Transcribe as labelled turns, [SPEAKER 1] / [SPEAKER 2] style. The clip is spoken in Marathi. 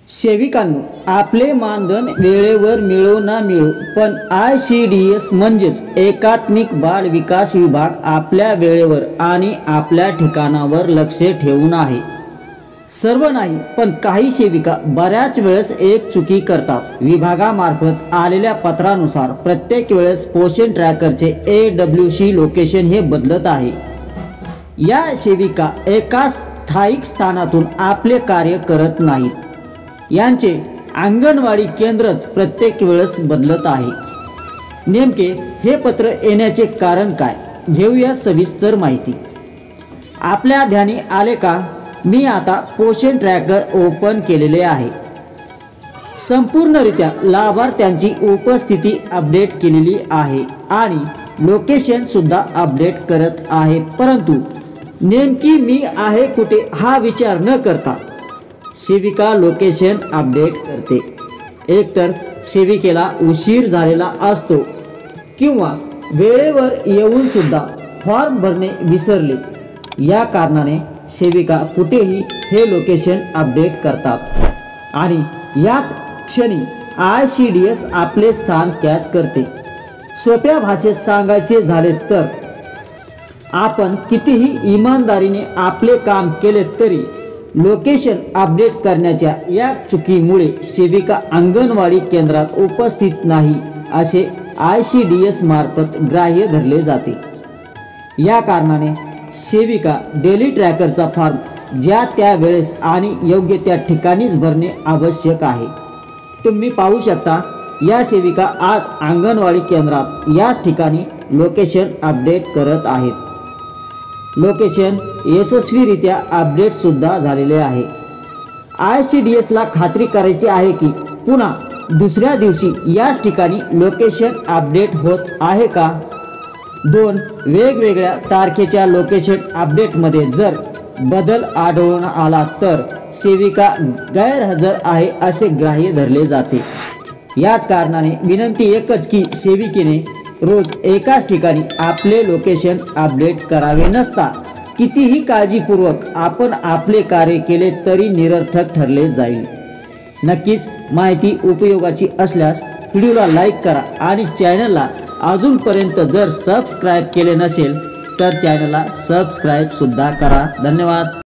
[SPEAKER 1] सेविकांनो, आपले मानधन वेळेवर मिळो ना मिळो, पण ICDS म्हणजेच एकात्मिक बाल विकास विभाग आपल्या वेळेवर आणि आपल्या ठिकाणावर लक्ष ठेवून आहे। सर्व नाही, पण काही सेविका बऱ्याच वेळेस एक चुकी करतात। विभागामार्फत आलेल्या पत्रानुसार प्रत्येक वेळेस पोषण ट्रॅकरचे AWC लोकेशन हे बदलत आहे। या सेविका एका स्थायिक स्थानातून आपले कार्य करत नाहीत। यांचे अंगणवाडी केंद्रच प्रत्येक वेळेस बदलत आहे। नेमके हे पत्र येण्याचे कारण काय, घेऊया सविस्तर माहिती। आपल्या ध्यानी आले का, मी आता पोषण ट्रॅकर ओपन केलेले आहे। संपूर्णरित्या लाभार्थ्यांची उपस्थिती अपडेट केलेली आहे आणि लोकेशन सुद्धा अपडेट करत आहे, परंतु नेमकी मी आहे कुठे हा विचार न करता सेविका लोकेशन अपडेट करते। एकतर सेविकेला उशीर झालेला असतो किंवा वेळेवर येऊन सुद्धा फॉर्म भरणे विसरले, या कारणाने सेविका कुठेही हे लोकेशन अपडेट करतात आणि याच क्षणी ICDS आपले स्थान कॅच करते। सोप्या भाषेत सांगायचे झाले तर आपण कितीही इमानदारीने आपले काम केले तरी लोकेशन अपडेट करण्याच्या या चुकीमुळे सेविका अंगणवाडी केंद्रात उपस्थित नाही असे ICDS मार्फत ग्राह्य धरले जाते। या कारणाने सेविका डेली ट्रॅकरचा फॉर्म ज्या त्या वेळेस आणि योग्य त्या ठिकाणीच भरणे आवश्यक आहे। तुम्ही पाहू शकता, या सेविका आज अंगणवाडी केंद्रात याच ठिकाणी लोकेशन अपडेट करत आहेत। लोकेशन यशस्वीरित्या अपडेट सुद्धा झालेले आहे। ICDS ला खात्री करायची आहे की पुन्हा दुसऱ्या दिवशी याच ठिकाणी लोकेशन अपडेट होत आहे का। दोन वेगवेगळ्या तारखेच्या लोकेशन अपडेटमध्ये जर बदल आढळून आला तर सेविका गैरहजर आहे असे ग्राह्य धरले जाते। याच कारणाने विनंती एकच की सेविकेने रोज एकाच ठिकाणी आपले लोकेशन अपडेट करावे नसता कितीही काळजीपूर्वक आपण आपले कार्य केले तरी निरर्थक ठरले जाईल। नक्कीच माहिती उपयोगाची असल्यास व्हिडिओला लाईक करा आणि चॅनलला अजूनपर्यंत जर सबस्क्राईब केले नसेल तर चॅनलला सबस्क्राईब सुद्धा करा। धन्यवाद।